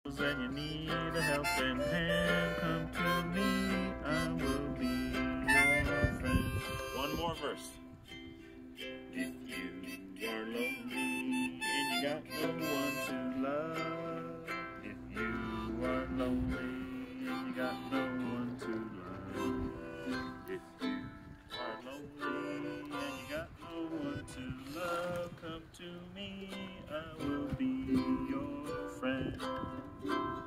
and you need a helping hand, come to me, I will be your friend. One more verse. If you are lonely and you got no one to love, if you are lonely and you got no one to love, if you are lonely and you got no one to love, come to me, I will be your friend.